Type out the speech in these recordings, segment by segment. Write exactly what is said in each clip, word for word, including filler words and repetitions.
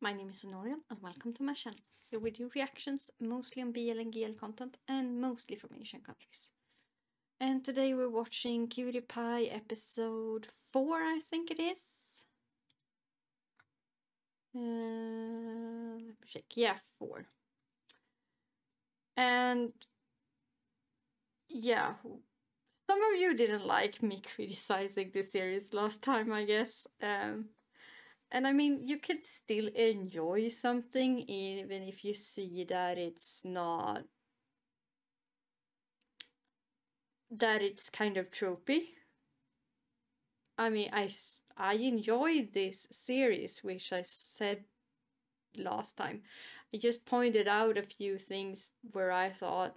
My name is Honorian and welcome to my channel. Here we do reactions mostly on B L and G L content and mostly from Asian countries. And today we're watching Cutie Pie episode four, I think it is. Uh, let me check. Yeah, four. And yeah, some of you didn't like me criticizing this series last time, I guess. Um, And I mean, you could still enjoy something even if you see that it's not, that it's kind of tropey. I mean, I, I enjoyed this series, which I said last time. I just pointed out a few things where I thought,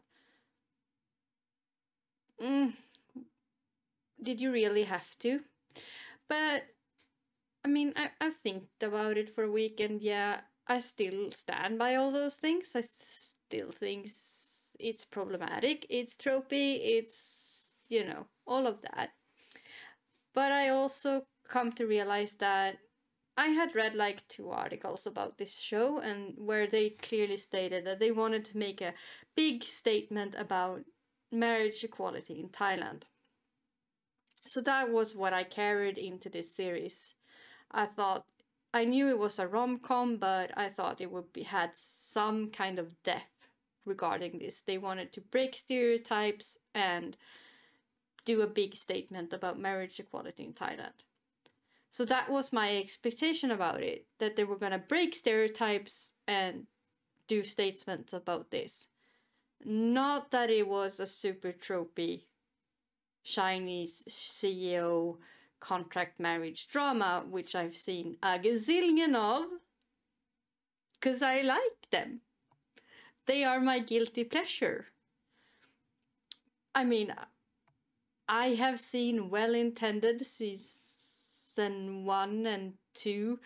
mm, did you really have to? But I mean, I, I think about it for a week, and yeah, I still stand by all those things. I still think it's problematic, it's tropey, it's, you know, all of that. But I also come to realize that I had read like two articles about this show, and where they clearly stated that they wanted to make a big statement about marriage equality in Thailand. So that was what I carried into this series. I thought, I knew it was a rom-com, but I thought it would be had some kind of depth regarding this. They wanted to break stereotypes and do a big statement about marriage equality in Thailand. So that was my expectation about it, that they were going to break stereotypes and do statements about this. Not that it was a super tropey Chinese C E O contract marriage drama, which I've seen a gazillion of, because I like them. They are my guilty pleasure. I mean, I have seen Well Intended season one and two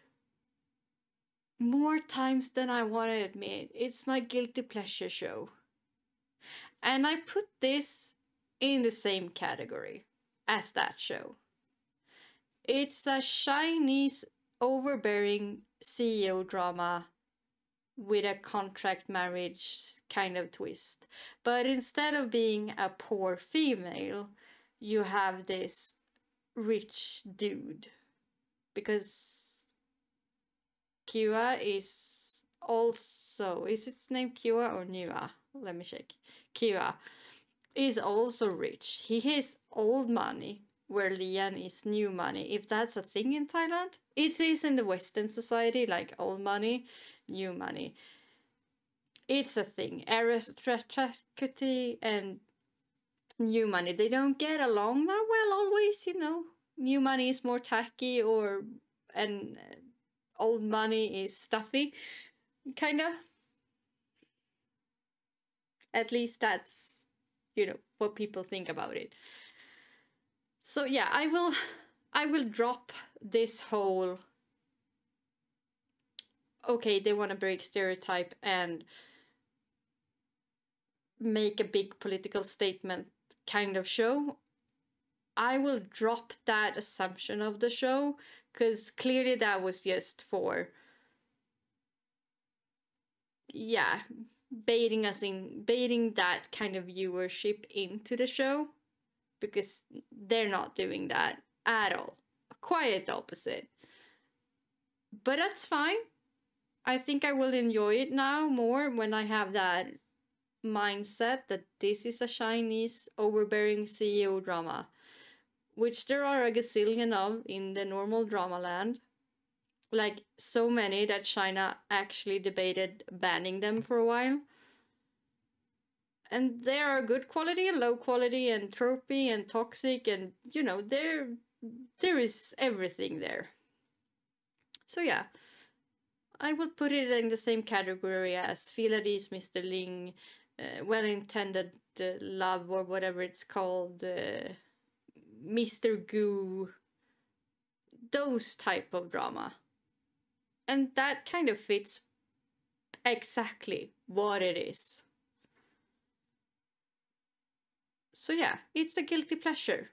more times than I want to admit. It's my guilty pleasure show. And I put this in the same category as that show. It's a Chinese overbearing C E O drama with a contract marriage kind of twist. But instead of being a poor female, you have this rich dude. Because Kua is also, is its name Kua or Nua? Let me check. Kua is also rich. He has old money, where Lian is new money, if that's a thing in Thailand. It is in the Western society, like old money, new money. It's a thing. Aristocracy and new money, they don't get along that well always, you know. New money is more tacky, or and old money is stuffy, kind of. At least that's, you know, what people think about it. So yeah, I will I will drop this whole, okay, they want to break stereotype and make a big political statement kind of show. I will drop that assumption of the show, because clearly that was just for, yeah, baiting us in, baiting that kind of viewership into the show. Because they're not doing that at all. Quite the opposite. But that's fine. I think I will enjoy it now more when I have that mindset that this is a Chinese overbearing C E O drama. Which there are a gazillion of in the normal drama land. Like, so many that China actually debated banning them for a while. And there are good quality and low quality and tropey and toxic, and, you know, there there is everything there. So yeah, I will put it in the same category as Feel at Ease, Mister Ling, uh, Well Intended uh, Love, or whatever it's called, uh, Mister Goo, those type of drama. And that kind of fits exactly what it is. So yeah, it's a guilty pleasure.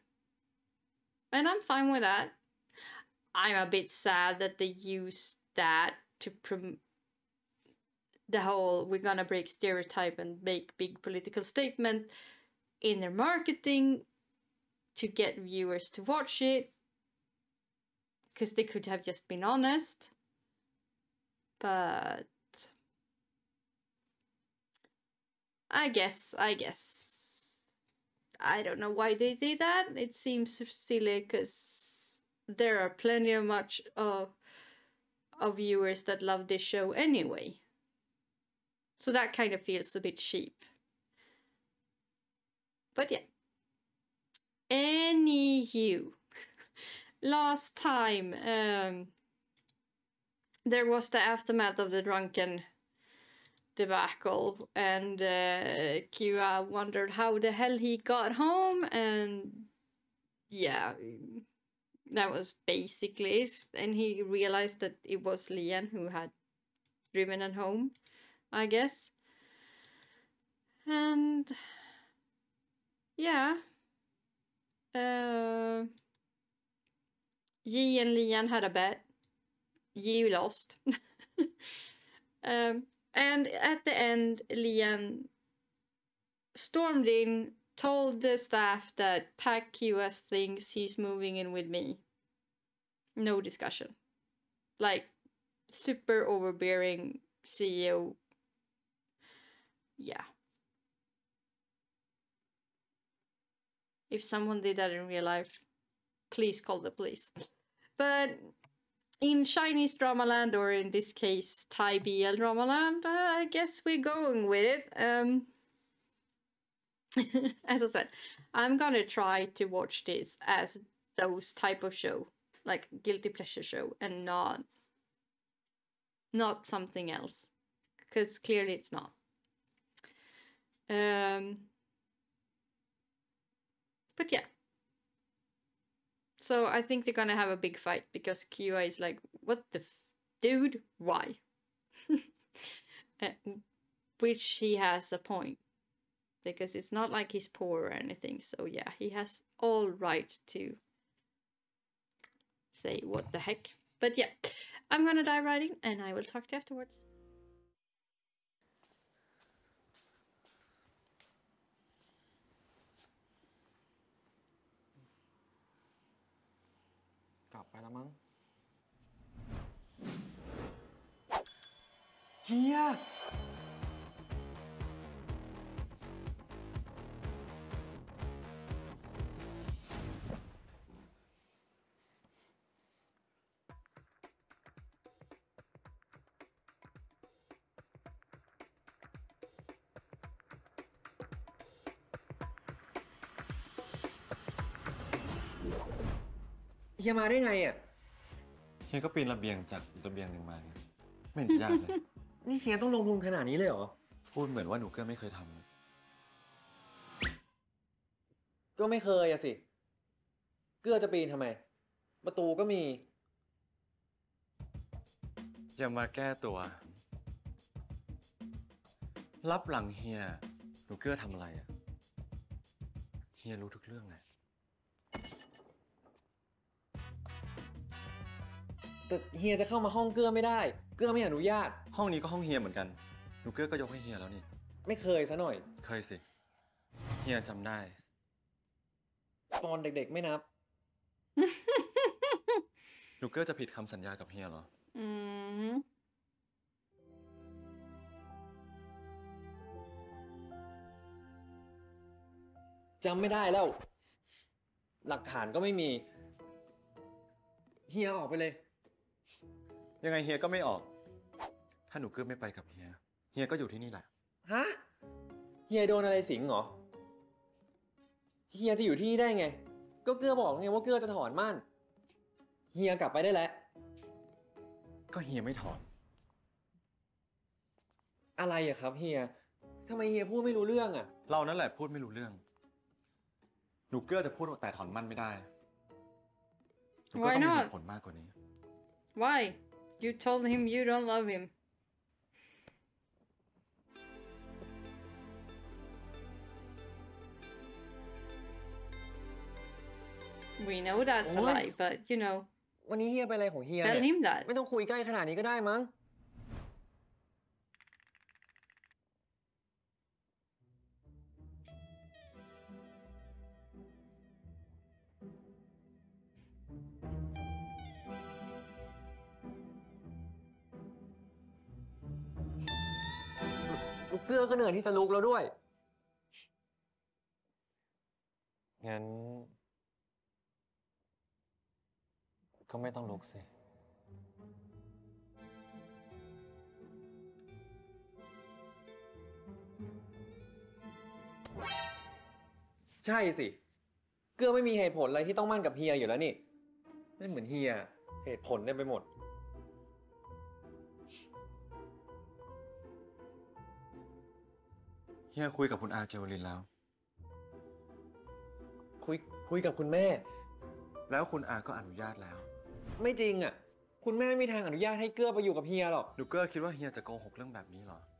And I'm fine with that. I'm a bit sad that they used that to prom the whole we're gonna break stereotype and make big political statement in their marketing to get viewers to watch it, because they could have just been honest. But I guess, I guess, I don't know why they did that. It seems silly because there are plenty of much of, of viewers that love this show anyway. So that kind of feels a bit cheap. But yeah. Anywho, last time um, there was the aftermath of the drunken debacle, and uh, Kira wondered how the hell he got home, and yeah, that was basically it. And he realized that it was Lian who had driven him home, I guess. And yeah, uh, Yi and Lian had a bet. Yi lost. um, and at the end, Lian stormed in, told the staff that Pack U S thinks he's moving in with me. No discussion. Like, super overbearing C E O. Yeah. If someone did that in real life, please call the police. But in Chinese Dramaland, or in this case, Thai B L Dramaland, uh, I guess we're going with it. Um, as I said, I'm gonna try to watch this as those type of show, like guilty pleasure show, and not not something else, because clearly it's not. Um, but yeah. So I think they're gonna have a big fight, because Kira is like, what the f- dude, why? uh, which he has a point, because it's not like he's poor or anything. So yeah, he has all right to say what the heck. But yeah, I'm gonna dive right in, and I will talk to you afterwards. กลับไปแล้วมั้งเฮียเฮียมาได้ไงอ่ะเฮียก็ปีนระเบียงจากอีกระเบียงหนึ่งมาไม่เห็นจะยากเลย นี่เฮียต้องลงทุนขนาดนี้เลยเหรอพูดเหมือนว่าหนูเกื้อไม่เคยทำก็ไม่เคยอะสิเกื้อจะปีนทำไมประตูก็มีอย่ามาแก้ตัวรับหลังเฮียหนูเกื้อทำอะไรอะเฮียรู้ทุกเรื่องแหละแต่เฮียจะเข้ามาห้องเกื้อไม่ได้เกื้อไม่อนุญาตห้องนี้ก็ห้องเฮียเหมือนกันหนูเกื้อก็ยกให้เฮียแล้วนี่ไม่เคยซะหน่อยเคยสิเฮียจำได้ตอนเด็กๆไม่นับ หนูเกื้อจะผิดคำสัญญากับเฮียเหรออืมจำไม่ได้แล้วหลักฐานก็ไม่มีเฮียออกไปเลยยังไงเฮียก็ไม่ออกถ้าหนูเกื้อไม่ไปกับเฮียเฮียก็อยู่ที่นี่แหละฮะเฮียโดนอะไรสิงเหรอเฮียจะอยู่ที่นี่ได้ไงก็เกื้อบอกไงว่าเกื้อจะถอนมั่นเฮียกลับไปได้แล้วก็เฮียไม่ถอนอะไรอะครับเฮียทำไมเฮียพูดไม่รู้เรื่องอะเรานั่นแหละพูดไม่รู้เรื่องหนูเกื้อจะพูดแต่ถอนมั่นไม่ได้หนูก็ต้องมีเหตุผลมากกว่านี้ Why? You told him you don't love him. We know that's a lie, but you know. วันนี้เฮียไปอะไรของเฮีย Tell him that. ไม่ต้องคุยใกล้ขนาดนี้ก็ได้มั้งเกื้อก็เหนื่อยที่จะลุกแล้วด้วยงั้นก็ไม่ต้องลุกสิใช่สิเกื้อไม่มีเหตุผลอะไรที่ต้องมั่นกับเฮียอยู่แล้วนี่ไม่เหมือนเฮียเหตุผลเต็มไปหมดเฮียคุยกับคุณอาเกวลินแล้วคุยคุยกับคุณแม่แล้วคุณอาก็อนุญาตแล้วไม่จริงอ่ะคุณแม่ไม่มีทางอนุญาตให้เกื้อไปอยู่กับเฮียหรอกหนูเกื้อคิดว่าเฮียจะโกหกเรื่องแบบนี้หรอ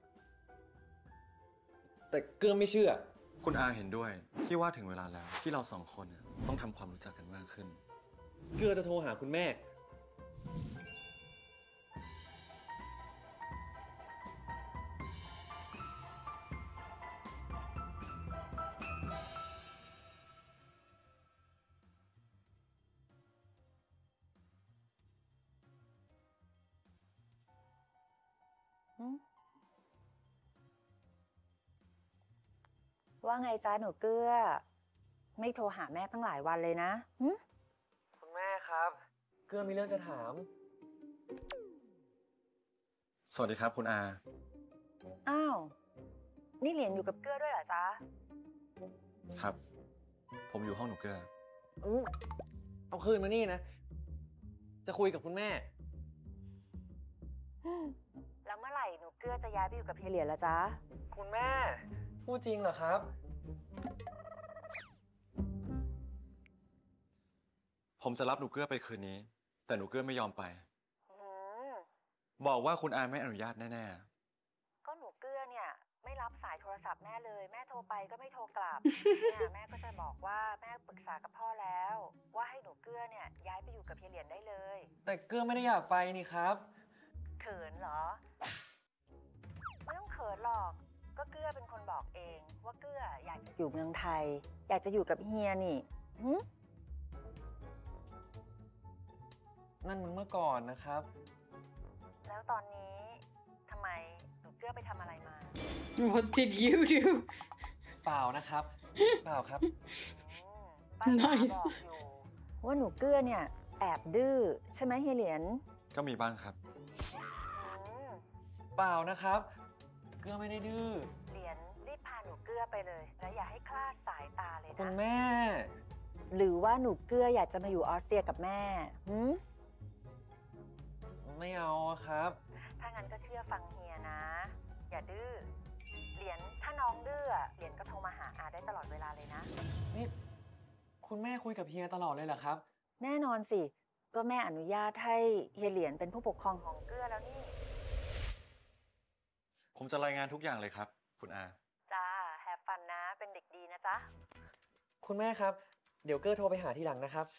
แต่เกื้อไม่เชื่อคุณอาเห็นด้วยที่ว่าถึงเวลาแล้วที่เราสองคนต้องทำความรู้จักกันมากขึ้นเกื้อจะโทรหาคุณแม่ว่าไงจ้าหนูเกื้อไม่โทรหาแม่ตั้งหลายวันเลยนะคุณแม่ครับเกื้อมีเรื่องจะถามสวัสดีครับคุณอาอ้าวนี่เหรียญอยู่กับเกื้อด้วยเหรอจ๊ะครับผมอยู่ห้องหนูเกื้อเอาคืนมานี่นะจะคุยกับคุณแม่แล้วเมื่อไหร่หนูเกื้อจะย้ายไปอยู่กับเฮียเหรียญละจ๊ะคุณแม่พูดจริงเหรอครับผมจะรับหนูเกื้อไปคืนนี้แต่หนูเกื้อไม่ยอมไปบอกว่าคุณอาไม่อนุญาตแน่ๆก็หนูเกื้อเนี่ยไม่รับสายโทรศัพท์แม่เลยแม่โทรไปก็ไม่โทรกลับเนี่ยแม่ก็จะบอกว่าแม่ปรึกษากับพ่อแล้วว่าให้หนูเกื้อเนี่ยย้ายไปอยู่กับเฮียเหรียญได้เลยแต่เกื้อไม่ได้อยากไปนี่ครับเขินเหรอไม่ต้องเขินหรอกก็เกื้อเป็นคนบอกเองว่าเกื้ออยากจะอยู่เมืองไทยอยากจะอยู่กับเฮียนี่นั่นมันเมื่อก่อนนะครับแล้วตอนนี้ทำไมหนูเกื้อไปทำอะไรมา What did you do เปล่านะครับเปล่าครับป้าบอกอยู่ว่าหนูเกื้อเนี่ยแอบดื้อใช่ไหมเฮียเหรียญก็มีบ้างครับเปล่านะครับเกื้อไม่ได้ดื้อเหรียญรีบพาหนูเกื้อไปเลยแล้วอย่าให้คลาดสายตาเลยนะคุณแม่หรือว่าหนูเกื้ออยากจะมาอยู่ออสเตรียกับแม่หืมไม่เอาครับถ้างั้นก็เชื่อฟังเฮียนะอย่าดื้อเหรียญถ้าน้องดื้อเหรียญก็โทรมาหาอาได้ตลอดเวลาเลยนะนี่คุณแม่คุยกับเฮียตลอดเลยเหรอครับแน่นอนสิก็แม่อนุญาตให้เฮียเหรียญเป็นผู้ปกครองของเกื้อแล้วนี่ผมจะรายงานทุกอย่างเลยครับคุณอาจ้าแฮปฟันนะเป็นเด็กดีนะจ๊ะคุณแม่ครับเดี๋ยวเกื้อโทรไปหาทีหลังนะครับ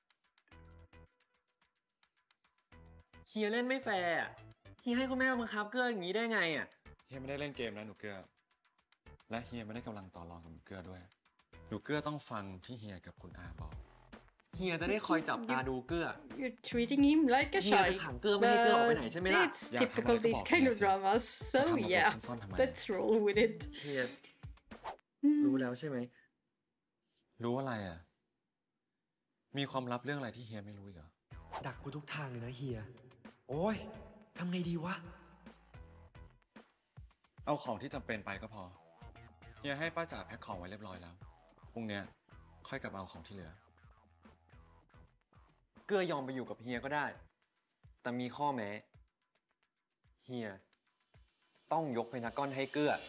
เฮียเล่นไม่แฟร์เฮียให้คุณแม่บังคับเกื้ออย่างนี้ได้ไงอ่ะเฮียไม่ได้เล่นเกมนะหนูเกื้อและเฮียไม่ได้กำลังต่อรองกับหนูเกื้อด้วยหนูเกื้อต้องฟังที่เฮียกับคุณอาบอกเฮียจะได้คอยจับตาดูเกื้อ You're treating him like a child เฮียจะขังเกื้อไม่ให้เกื้อออกไปไหนใช่ไหมล่ะ It's typical these kind of dramas so yeah let's roll with it เฮียรู้แล้วใช่ไหมรู้อะไรอ่ะมีความลับเรื่องอะไรที่เฮียไม่รู้อีกเหรอดักกูทุกทางเลยนะเฮียโอ้ยทำไงดีวะเอาของที่จำเป็นไปก็พอเฮียให้ป้าจ๋าแพ็คของไว้เรียบร้อยแล้วพรุ่งนี้ค่อยกลับมาเอาของที่เหลือเกื้อยอมไปอยู่กับเฮียก็ได้แต่มีข้อแม้เฮียต้องยกเพนทากอนให้เกื้อ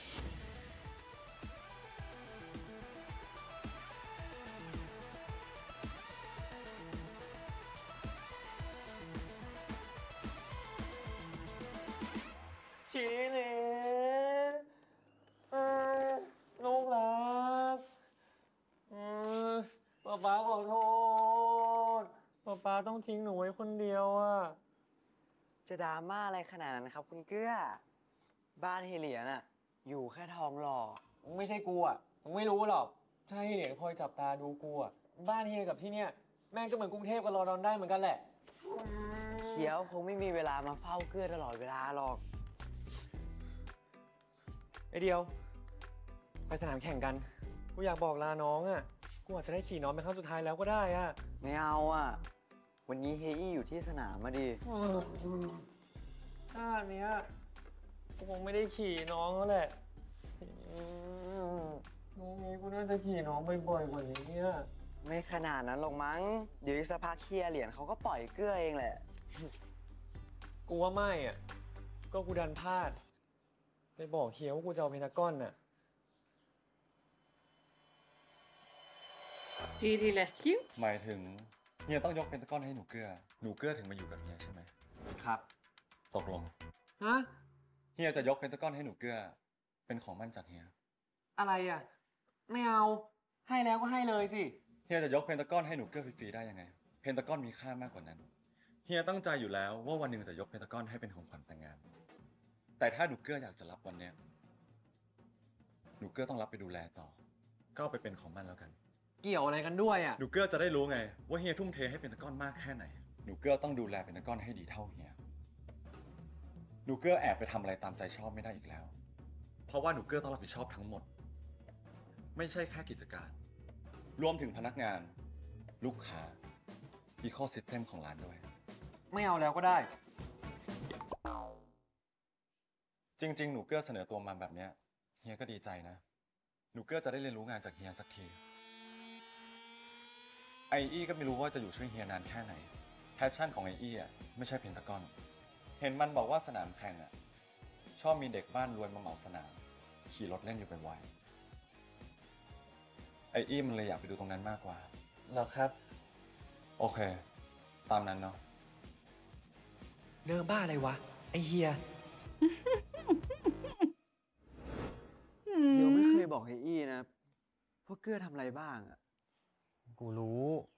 ชีลินลูกรักป๊าป๊าขอโทษป๊าป๊าต้องทิ้งหนูไว้คนเดียวอ่ะจะดราม่าอะไรขนาดนั้นครับคุณเกื้อบ้านเฮเลียนอะอยู่แค่ทองหล่อไม่ใช่กูอ่ะมึงไม่รู้หรอกถ้าเฮเลียนคอยจับตาดูกูอ่ะบ้านเฮียกับที่เนี่ยแม่งก็เหมือนกรุงเทพกับลอนดอนได้เหมือนกันแหละเขียวคงไม่มีเวลามาเฝ้าเกื้อตลอดเวลาหรอกไอเดียวไปสนามแข่งกันกูอยากบอกลาน้องอ่ะกูอาจจะได้ขี่น้องเป็นครั้งสุดท้ายแล้วก็ได้อ่ะไม่เอาอ่ะ วันนี้เฮอี้อยู่ที่สนามมาดิชาติเนี้ยกูคงไม่ได้ขี่น้องแล้วแหละน้องนี้กูน่าจะขี่น้องบ่อยๆกว่านี้อ่ะไม่ขนาดนั้นหรอกมั้ง เดี๋ยวอีกสักพักเคลียร์เหรียญเขาก็ปล่อยเกลือเองแหละกูว่าไม่อ่ะก็กูดันพลาดไปบอกเฮียว่ากูจะเอาเพนทากอนน่ะ Did he let you? หมายถึงเฮียต้องยกเพนตากอนให้หนูเกื้อ หนูเกื้อถึงมาอยู่กับเฮียใช่ไหมครับตกลงฮะเฮียจะยกเพนตากอนให้หนูเกื้อ เป็นของมั่นจากเฮียอะไรอ่ะไม่เอาให้แล้วก็ให้เลยสิเฮียจะยกเพนตากอนให้หนูเกื้อฟรีๆได้ยังไง เพนตากอนมีค่ามากกว่านั้น เฮียตั้งใจอยู่แล้วว่าวันหนึ่งจะยกเพนตากอนให้เป็นของขวัญแต่งงาน แต่ถ้าหนูเกื้ออยากจะรับวันเนี้ยหนูเกื้อต้องรับไปดูแลต่อ ก็เอาไปเป็นของมันแล้วกันเกี่ยวอะไรกันด้วยอ่ะหนูเกื้อจะได้รู้ไงว่าเฮียทุ่มเทให้เพนตากอนมากแค่ไหน หนูเกื้อต้องดูแลเพนตากอนให้ดีเท่าเฮีย หนูเกื้อแอบไปทำอะไรตามใจชอบไม่ได้อีกแล้ว เพราะว่าหนูเกื้อต้องรับผิดชอบทั้งหมด ไม่ใช่แค่กิจการ รวมถึงพนักงาน ลูกค้า Ecosystem ของร้านด้วยไม่เอาแล้วก็ได้จริงๆ หนูเกื้อเสนอตัวมาแบบเนี้ยเฮียก็ดีใจนะ หนูเกื้อจะได้เรียนรู้งานจากเฮียสักที ไออี้ก็ไม่รู้ว่าจะอยู่ช่วยเฮียนานแค่ไหน แพชชั่นของไออี้อ่ะไม่ใช่เพนตากอน เห็นมันบอกว่าสนามแข่งอ่ะชอบมีเด็กบ้านรวยมาเหมาสนาม ขี่รถเล่นอยู่เป็นวัยไออี้มันเลยอยากไปดูตรงนั้นมากกว่าเหรอครับโอเค ตามนั้นเนาะเรื่องบ้าอะไรวะ ไอเฮียเดี๋ยวไม่เคยบอกเฮอี้นะว่าเกลือทำอะไรบ้างอ่ะกูรู้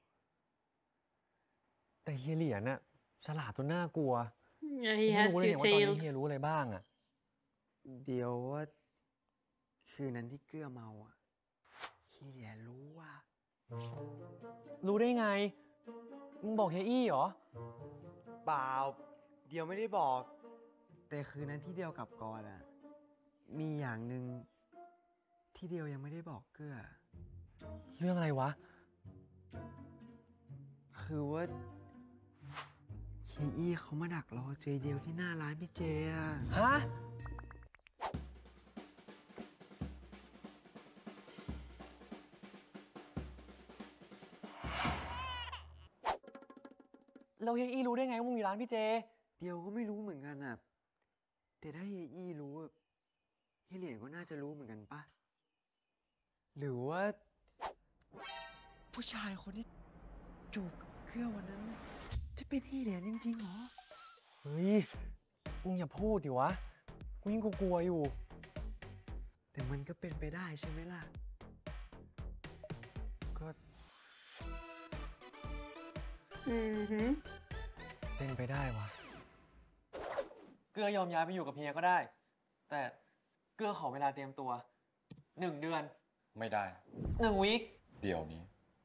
แต่เฮียเหรียญน่ะฉลาดจนน่ากลัว Yeah, กู he ไม่ has รู้เลย you เนี่ยว่าตอนนี้ tailed. เฮียรู้อะไรบ้างอ่ะเดี๋ยวว่าคืนนั้นที่เกลือเมาอ่ะเฮียรู้ว่ารู้ได้ไง มึงบอกเฮียอี้เหรอเปล่า เดียวไม่ได้บอก แต่คืนนั้นที่เดียวกลับก่อนอ่ะ มีอย่างหนึ่งที่เดียวยังไม่ได้บอกเกลือเรื่องอะไรวะคือว่าเฮียอี้เขามาดักรอเจเดียวที่หน้าร้านพี่เจอะฮะ เราเฮียอี้รู้ได้ไงว่ามึงมีร้านพี่เจเดียวก็ไม่รู้เหมือนกันอ่ะ แต่ถ้าเฮียอี้รู้อะเฮียเหรียญก็น่าจะรู้เหมือนกันปะหรือว่า ผู้ชายคนที่จูบกับเกลือวันนั้น จะเป็นเฮียเหรียญจริงๆเหรอเฮ้ย มึงอย่าพูดดิวะ กูยิ่งกลัวๆอยู่แต่มันก็เป็นไปได้ใช่ไหมล่ะก็ Mm-hmm. เป็นไปได้วะ เกลือยอมย้ายไปอยู่กับเฮียก็ได้ แต่เกลือขอเวลาเตรียมตัว หนึ่งเดือนไม่ได้หนึ่งวีคเดี๋ยวนี้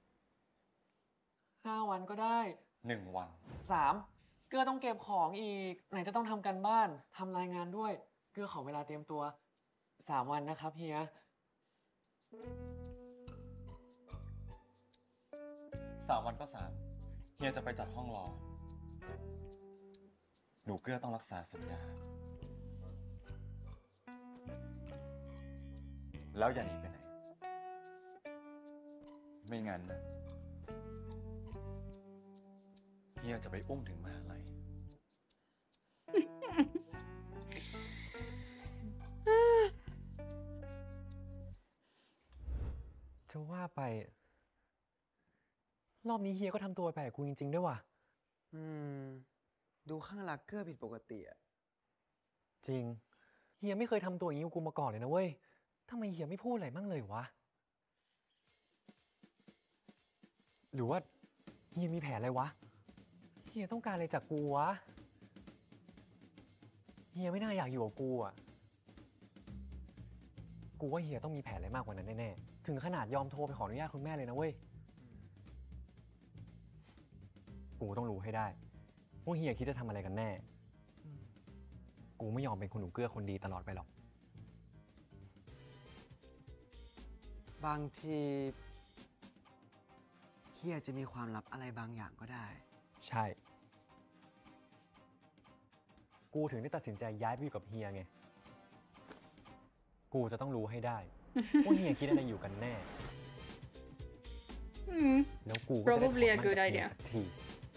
ห้าวันก็ได้หนึ่งวันสามเกลือต้องเก็บของอีก ไหนจะต้องทำการบ้านทำรายงานด้วย เกลือขอเวลาเตรียมตัวสามวันนะครับเฮียสามวันก็สามเฮียจะไปจัดห้องรอ หนูเกื้อต้องรักษาสัญญา แล้วอย่าหนีไปไหน ไม่งั้นนะเฮียจะไปอุ้มถึงมหาลัยจะว่าไป รอบนี้เฮียก็ทำตัวแปลกกูจริง ๆ ด้วยว่ะอืม ดูข้างหลักเกลือผิดปกติอะจริง เฮียไม่เคยทำตัวอย่างนี้กับกูมาก่อนเลยนะเว้ยทำไมเฮียไม่พูดอะไรบ้างเลยวะ หรือว่าเฮียมีแผนอะไรวะ เฮียต้องการอะไรจากกูวะ เฮียไม่น่าอยากอยู่กับกูอ่ะ กูว่าเฮียต้องมีแผนอะไรมากกว่านั้นแน่ๆ ถึงขนาดยอมโทรไปขออนุญาตคุณแม่เลยนะเว้ย กูต้องรู้ให้ได้ว่าเฮียคิดจะทำอะไรกันแน่ กูไม่ยอมเป็นคนหนูเกื้อคนดีตลอดไปหรอกบางทีเฮียจะมีความลับอะไรบางอย่างก็ได้ใช่ กูถึงได้ตัดสินใจย้ายไปอยู่กับเฮียไง กูจะต้องรู้ให้ได้ ว่าเฮียคิดอะไรอยู่กันแน่ Hmm. แล้วกูก็จะได้ Probably a ถอด good มั่นจากเฮีย idea. สักที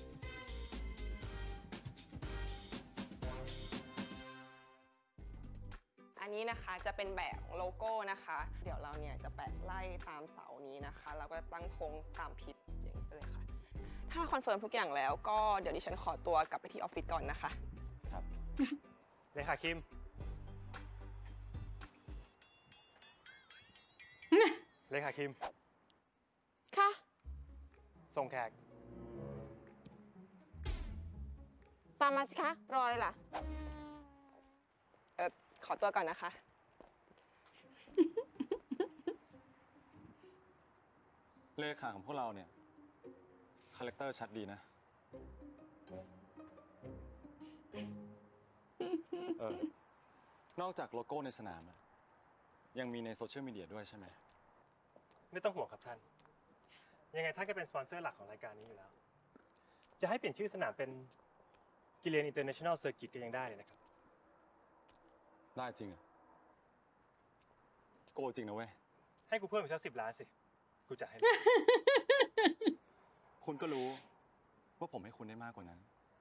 อันนี้นะคะจะเป็นแบบโลโก้นะคะ เดี๋ยวเราเนี่ยจะแปะไล่ตามเสานี้นะคะแล้วก็ตั้งธงตามพิษอย่างนี้ไปเลยค่ะ ถ้าคอนเฟิร์มทุกอย่างแล้วก็เดี๋ยวดิฉันขอตัวกลับไปที่ออฟฟิศก่อนนะคะครับเลขาคิม เลขาคิมค่ะส่งแขกตามมาสิคะ รอเลยล่ะ เออขอตัวก่อนนะคะเลขาของพวกเราเนี่ย คาแรคเตอร์ชัดดีนะ เออ นอกจากโลโก้ในสนามอะยังมีในโซเชียลมีเดียด้วยใช่ไหมไม่ต้องห่วงครับท่าน ยังไงท่านก็เป็นสปอนเซอร์หลักของรายการนี้อยู่แล้ว จะให้เปลี่ยนชื่อสนามเป็นกิเลนอินเตอร์เนชั่นแนลเซอร์กิตก็ยังได้เลยนะครับได้จริงอะโกจริงนะเว้ยให้กูเพิ่มอีกสักสิบล้านสิ กูจะให้คุณก็รู้ว่าผมให้คุณได้มากกว่านั้น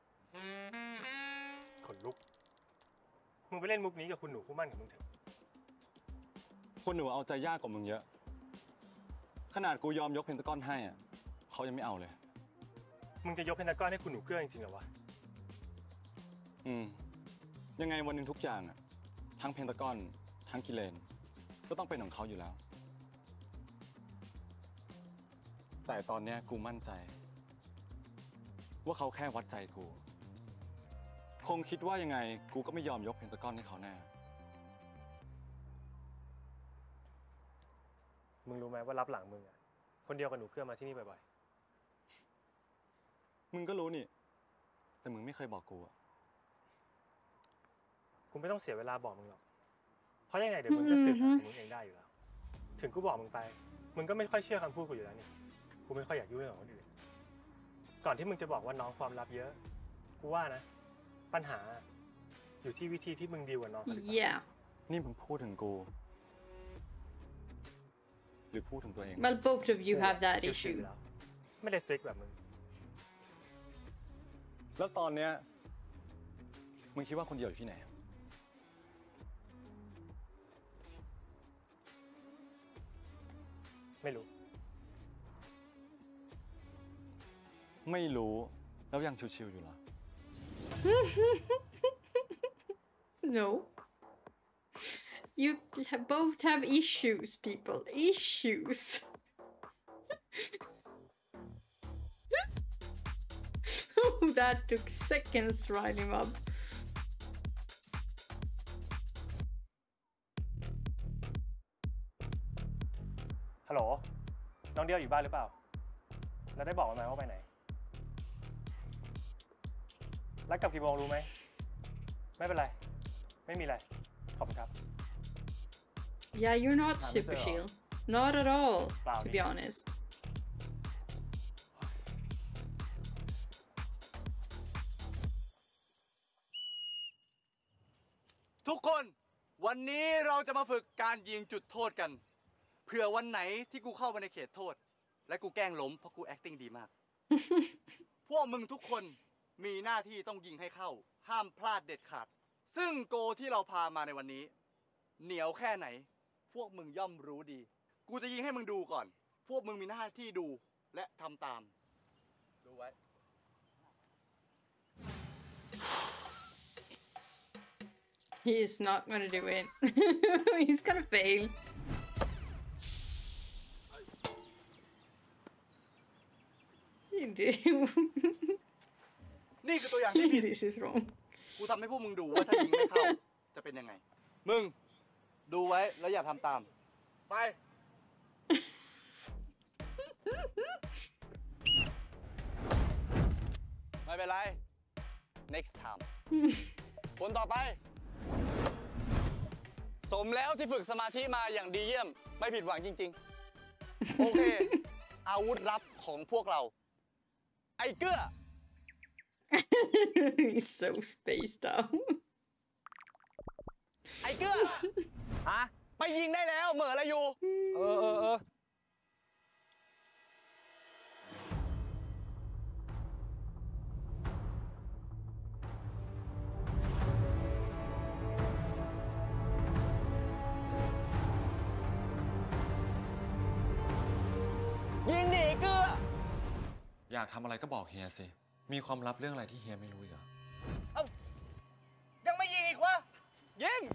ขนลุก มึงไปเล่นมุกนี้กับคุณหนูคู่มั่นของมึงเถอะคนหนูเอาใจยากกว่ามึงเยอะ ขนาดกูยอมยกเพนตากอนให้อะเขายังไม่เอาเลยมึงจะยกเพนทากอนให้คุณหนูเกื้อจริงๆเหรอวะอืม ยังไงวันหนึ่งทุกอย่างอะทั้งเพนตากอนทั้งกิเลน ก็ต้องเป็นของเขาอยู่แล้ว แต่ตอนเนี้ยกูมั่นใจ ว่าเขาแค่วัดใจกู คงคิดว่ายังไงกูก็ไม่ยอมยกเพนตากอนให้เขาแน่มึงรู้ไหมว่ารับหลังมึงอะคนเดียวกับหนูเกื้อมาที่นี่บ่อยมึงก็รู้นี่ แต่มึงไม่เคยบอกกูอะๆ กูไม่ต้องเสียเวลาบอกมึงหรอก เพราะยังไงเดี๋ยวมึงก็สืบหาของมึงเองได้อยู่แล้ว ถึงกูบอกมึงไป มึงก็ไม่ค่อยเชื่อคำพูดกูอยู่แล้วนี่ กูไม่ค่อยอยากยุ่งเรื่องของคนอื่น ก่อนที่มึงจะบอกว่าน้องความลับเยอะ กูว่านะ ปัญหาอยู่ที่วิธีที่มึงดีลกับน้องเขาดีกว่า Yeah. นี่มึงพูดถึงกู หรือพูดถึงตัวเอง Well, both of you have that ชิวๆ issue. แล้วไม่ได้สตริกแบบมึงแล้วตอนเนี้ยมึงคิดว่าคนเดียวอยู่ที่ไหนไม่รู้ไม่รู้ แล้วยังชิวๆอยู่เหรอ No. You ha- both have issues, people. Issues. Oh, that took seconds to rile him up. ฮัลโหล น้องเดียวอยู่บ้านหรือเปล่า แล้วได้บอกมันไหมว่าไปไหน แล้วกลับกี่โมงรู้ไหม ไม่เป็นไร ไม่มีอะไร ขอบคุณครับ Yeah, you're not Nah, super but, uh, chill. Not at all, to Cloudy. be honest. ทุกคนวันนี้เราจะมาฝึกการยิงจุดโทษกันเผื่อวันไหนที่กูเข้าไปในเขตโทษ และกูแกล้งล้มเพราะกู acting ดีมาก พวกมึงทุกคนมีหน้าที่ต้องยิงให้เข้า ห้ามพลาดเด็ดขาด ซึ่งโกที่เราพามาในวันนี้ เหนียวแค่ไหน พวกมึงย่อมรู้ดี กูจะยิงให้มึงดูก่อน พวกมึงมีหน้าที่ดูและทำตาม ดูไว้ He's not gonna do it. He's gonna fail. นี่คือตัวอย่างที่ผิด This is wrong. กูทำให้พวกมึงดูว่าถ้ายิงไม่เข้า จะเป็นยังไง มึง ดูไว้แล้วอย่าทำตาม ไป ไม่เป็นไร next time คนต่อไป สมแล้วที่ฝึกสมาธิมาอย่างดีเยี่ยม ไม่ผิดหวังจริงโอเค อาวุธลับของพวกเรา ไอ้เกื้อ He's so spaced out. ไอ้เกื้อฮะไปยิงได้แล้วเหม่ออะไรอยู่เออเออเออยิงดิไอ้เกื้ออยากทำอะไรก็บอกเฮียสิ มีความลับเรื่องอะไรที่เฮียไม่รู้อีกเหรอเอ้ายังไม่ยิงอีกวะ ยิง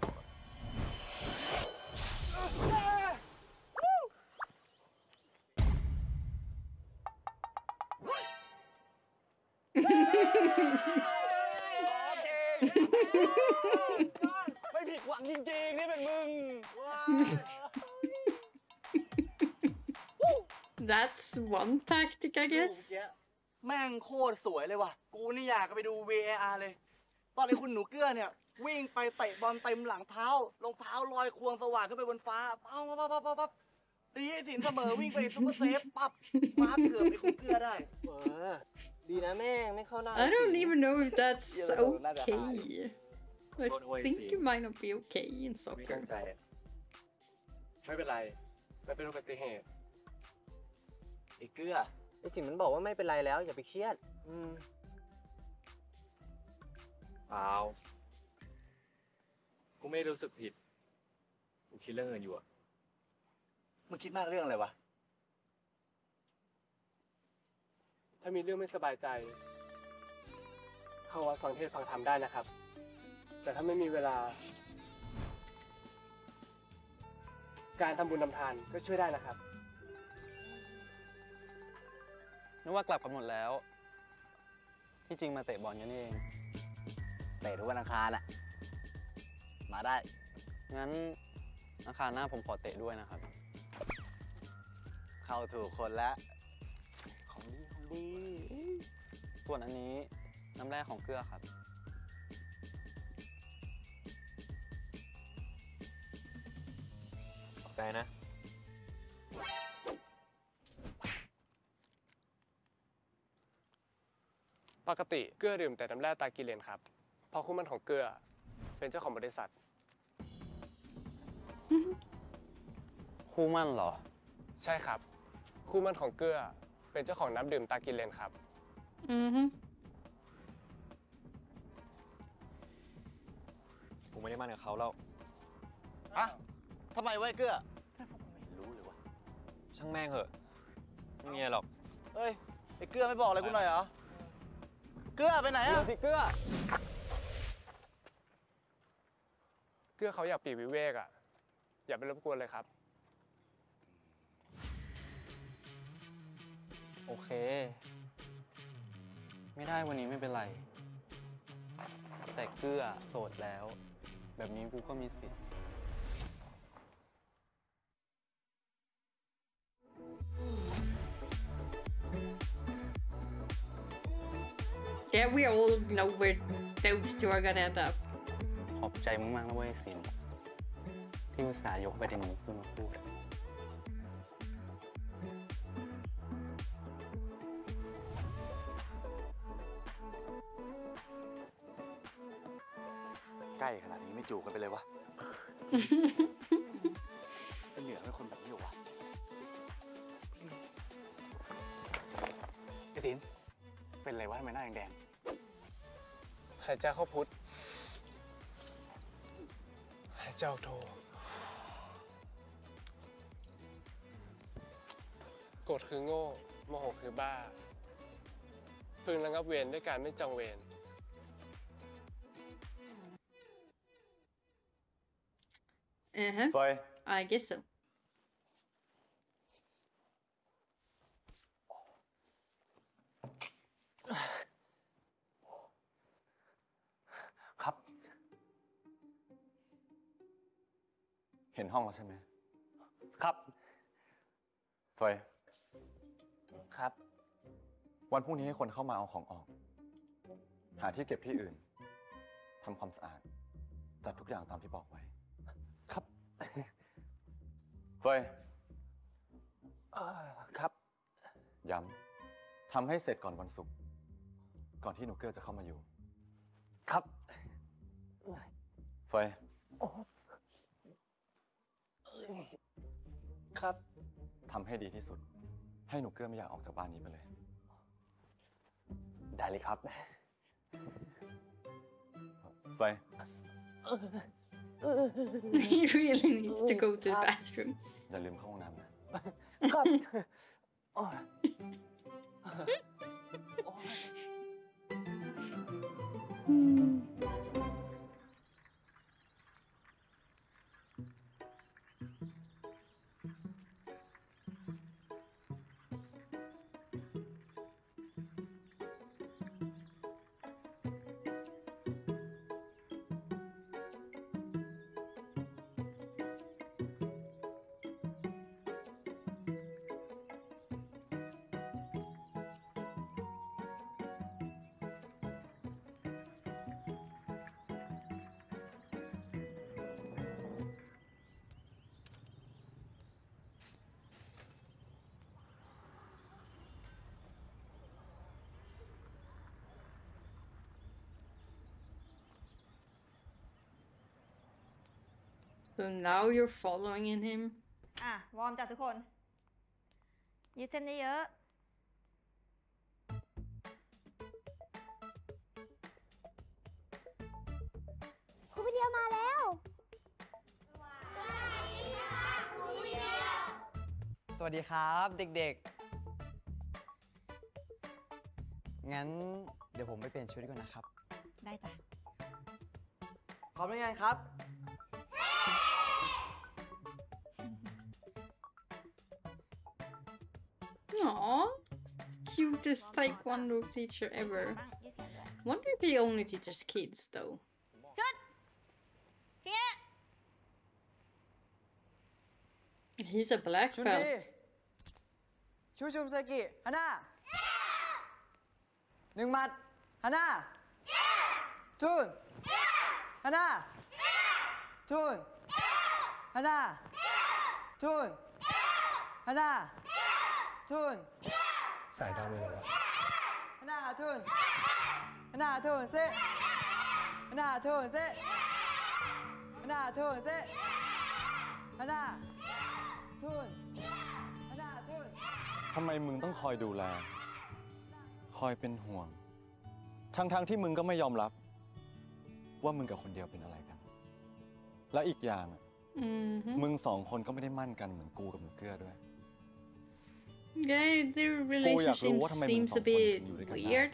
ไม่ผิดหวังจริงๆนี่เป็นมึง That's one tactic, I guess. แม่งโคตรสวยเลยว่ะ กูนี่อยากไปดู วี เอ อาร์ เลย ตอนนี้คุณหนูเกื้อเนี่ย วิ่งไปเตะบอลเต็มหลังเท้ารองเท้าลอยควงสว่างขึ้นไปบนฟ้าปั๊บปั๊บปั๊บปั๊บปั๊บดีให้สินเสมอวิ่งไปซุปเปอร์เซฟปั๊บฟ้าเกือบไปคุณเกื้อได้เออ ดีนะแม่งไม่เข้าหน้า I don't even know if that's Yeah, no, not that okay. I Don't worry, think see. it might not be okay in ไม่ soccer. ตั้งใจอะไม่เป็นไรมันเป็นอุบัติเหตุไอ้เกื้อไอ้สินมันบอกว่าไม่เป็นไรแล้ว อย่าไปเครียด อืมเปล่า กูไม่รู้สึกผิด กูคิดเรื่องอื่นอยู่อะมึงคิดมากเรื่องอะไรวะถ้ามีเรื่องไม่สบายใจ เข้าวัดฟังเทศน์ฟังธรรมได้นะครับ แต่ถ้าไม่มีเวลา การทำบุญทำทานก็ช่วยได้นะครับนึกว่ากลับกันหมดแล้ว ที่จริงมาเตะบอลกันนี่เองเตะทุกวันอังคารอะมาได้งั้นอาคารหน้าผมขอเตะด้วยนะครับเข้าถูกคนแล้ว ของดีของดีส่วนอันนี้น้ำแร่ของเกลือครับขอบใจนะปกติเกลือดื่มแต่น้ำแร่ตากิเลนครับ เพราะคู่หมั่นของเกลือเป็นเจ้าของบริษัทคู่มั่นเหรอใช่ครับ คู่หมั่นของเกลือเป็นเจ้าของน้ำดื่มตากิเลนครับ Mm-hmm. กูไม่ได้มั่นกับเขาแล้วฮะทำไมไว้เกื้อไม่รู้เลยวะช่างแม่งเหอะ ไม่มีอะไรหรอกเอ้ย ไอ้เกื้อไม่บอกอะไรกูหน่อยเหรอ เกื้อไปไหนเดี๋อะยวสิเกลือเกลือเขาอยากปลีกวิเวกอ่ะ อย่าไปรบกวนเลยครับโอเค ไม่ได้วันนี้ไม่เป็นไร แต่เกลือโสดแล้ว แบบนี้กูก็มีสิทธิ์ Yeah, we all know where those two are gonna end up. ขอบใจมากๆนะเว้ยสิน ที่อุตส่าห์ยกประเด็นนี้ขึ้นมาพูดใกล้ขนาดนี้ไม่จูบกันไปเลยวะ เป็นเหนือเป็นคนแบบนี้เหรอวะ ไอ้สิน เป็นไรวะทำไมหน้าแดงหายใจเข้าพุทธหายใจออกโทโกรธคือโง่โมโหคือบ้า พึงระงับเวรด้วยการไม่จองเวร Uh-huh. ๆฟอย I guess so. ครับ เห็นห้องแล้วใช่ไหมครับเฟยครับวันพรุ่งนี้ให้คนเข้ามาเอาของออก หาที่เก็บที่อื่น ทำความสะอาด จัดทุกอย่างตามที่บอกไว้ครับเฟยเออครับย้ำทำให้เสร็จก่อนวันศุกร์ก่อนที่หนูเกื้อจะเข้ามาอยู่ครับเฟยครับทำให้ดีที่สุด ให้หนูเกื้อไม่อยากออกจากบ้านนี้ไปเลยได้เลยครับเฟย He really needs to go to the bathroom. อย่าลืมเข้าห้องน้ำนะครับโอ้ย Hmm. So now you're following in him. อ่ะ วอร์มจ้ะทุกคน ยืดเส้นเยอะครูวิดีโอมาแล้วสวัสดีครับเด็กๆ งั้นเดี๋ยวผมไปเปลี่ยนชุดก่อนนะครับได้จ้ะพร้อมหรือยังครับ Aww, cutest taekwondo teacher ever. บ้างยืดแขนด้วย Wonder if he only teaches kids though. ชุดเคีย He's a black ชุนดี belt. ชูชุมเซกิฮาน่าหนึ่งหมัดฮาน่าจุนฮาน่าจุนฮาน่าจุนฮาน่าจุนสายดาวเลยวะฮาน่าจุนฮาน่าจุนเซฮาน่าจุนเซฮาน่าจุนเซฮาน่าจุนฮาน่าจุนทำไมมึงต้องคอยดูแล คอยเป็นห่วง ทั้งๆที่มึงก็ไม่ยอมรับ ว่ามึงกับคนเดียวเป็นอะไรกัน และอีกอย่างอะ Mm-hmm. มึงสองคนก็ไม่ได้มั่นกันเหมือนกูกับหนูเกื้อด้วย Yeah, their relationship what am I seems a doing bit something you recognise? weird.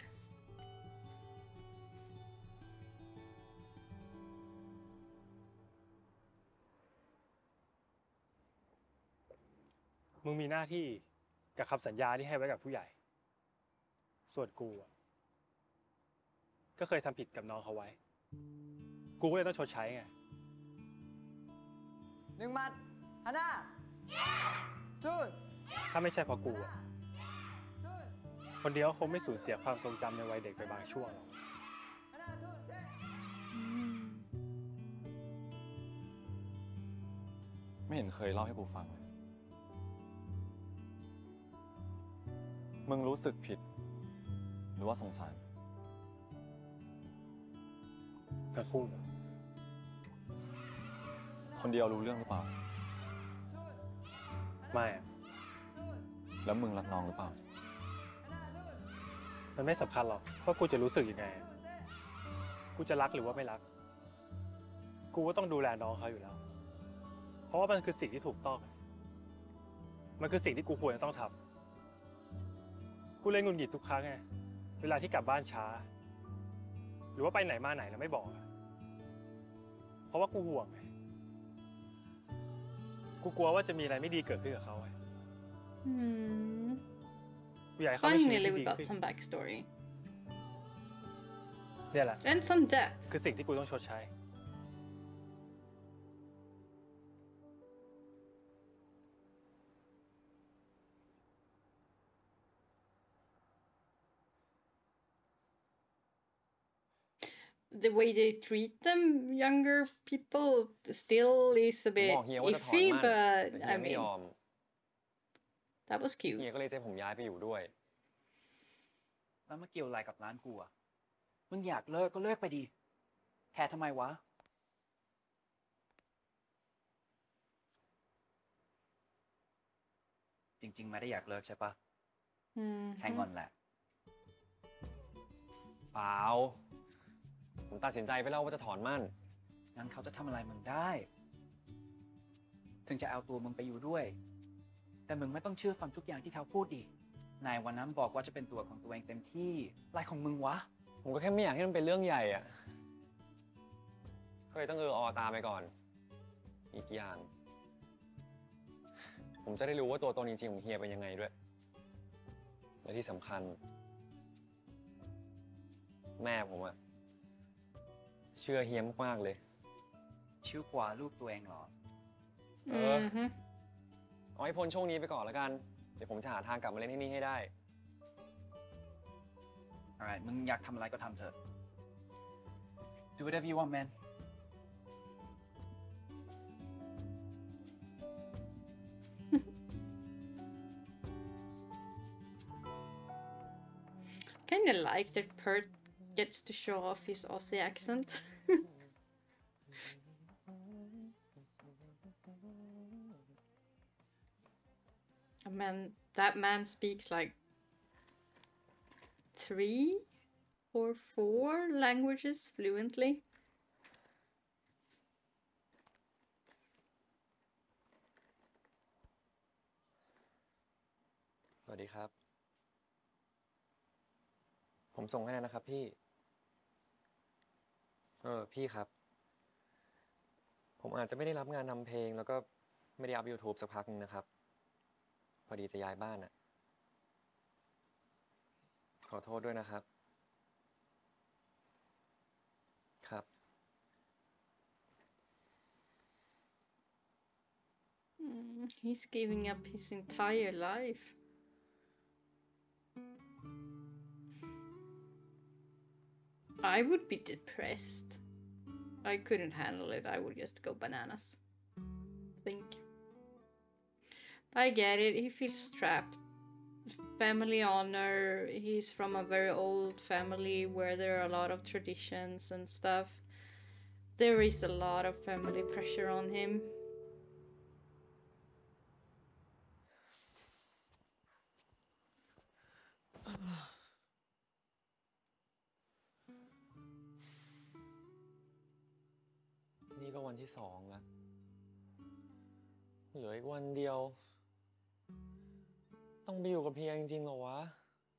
มึงมีหน้าที่กับคำสัญญาที่ให้ไว้กับผู้ใหญ่ ส่วนกูอะก็เคยทำผิดกับน้องเขาไว้ กูก็เลยต้องชดใช้ไงหนึ่งหมัดฮาน่าจุนถ้าไม่ใช่เพราะกูอะจุนคนเดียวคงไม่สูญเสียความทรงจำในวัยเด็กไปบางช่วงหรอกฮาน่าจุนเซไม่เห็นเคยเล่าให้กูฟังเลย มึงรู้สึกผิด หรือว่าสงสารทั้งคู่คนเดียวรู้เรื่องหรือเปล่าไม่อะแล้วมึงรักน้องหรือเปล่ามันไม่สำคัญหรอกว่ากูจะรู้สึกยังไง กูจะรักหรือว่าไม่รัก กูก็ต้องดูแลน้องเขาอยู่แล้ว เพราะว่ามันคือสิ่งที่ถูกต้อง มันคือสิ่งที่กูควรจะต้องทำ กูเลยหงุดหงิดทุกครั้งไง เวลาที่กลับบ้านช้า หรือว่าไปไหนมาไหนแล้วไม่บอกอะเพราะว่ากูห่วงไง กูกลัวว่าจะมีอะไรไม่ดีเกิดขึ้นกับเขาไง Hmm. กูอยากให้เขามีชีวิต Finally, ที่ we ดี got ขึ้น some backstory เนี่ยแหละ and some depth. คือสิ่งที่กูต้องชดใช้ The way they treat them, younger people, still is a บ bit อกเฮียว่าจะถอน iffy, มั่น but แต่เฮี I ยไม่ mean, ยอม That was cute. เฮียก็เลยจะให้ผมย้ายไปอยู่ด้วยแล้วมาเกี่ยวอะไรกับร้านกูอะมึงอยากเลิกก็เลิกไปดิแคร์ทำไมวะ จริง ๆ ไม่ได้อยากเลิกใช่ปะ Mm-hmm. แค่งอนแหละเปล่า ผมตัดสินใจไปแล้วว่าจะถอนมั่นงั้นเขาจะทำอะไรมึงได้ ถึงจะเอาตัวมึงไปอยู่ด้วย แต่มึงไม่ต้องเชื่อฟังทุกอย่างที่เขาพูดดินายวันนั้นบอกว่าจะเป็นตัวของตัวเองเต็มที่อะไรของมึงวะผมก็แค่ไม่อยากให้มันเป็นเรื่องใหญ่อะก็เลยต้องเออออตามไปก่อน อีกอย่าง ผมจะได้รู้ว่าตัวตนจริงๆของเฮียเป็นยังไงด้วย และที่สำคัญ แม่ผมอะเชื่อเฮียมากๆเลยชิวกว่าลูกตัวเองเหรอเออ Mm-hmm. เอาให้พ้นช่วงนี้ไปก่อนแล้วกัน เดี๋ยวผมจะหาทางกลับมาเล่นที่นี่ให้ได้ alright มึงอยากทำอะไรก็ทำเถอะ do whatever you want man Kinda like that Pert gets to show off his Aussie accent. I mean, that man speaks like three or four languages fluently. สวัสดีครับ ผมส่งให้แล้วนะครับพี่ เออพี่ครับ ผมอาจจะไม่ได้รับงานทำเพลงแล้วก็ไม่ได้อัพ YouTube สักพักนึงนะครับ พอดีจะย้ายบ้านอะขอโทษด้วยนะครับ ครับ Mm, he's giving up his entire life. I would be depressed. I couldn't handle it. I would just go bananas. Think. I get it. He feels trapped. Family honor. He's from a very old family where there are a lot of traditions and stuff. There is a lot of family pressure on him. นี่ก็วันที่สองแล้ว เหลืออีกวันเดียว ต้องไปอยู่กับเพียจริงๆเหรอวะ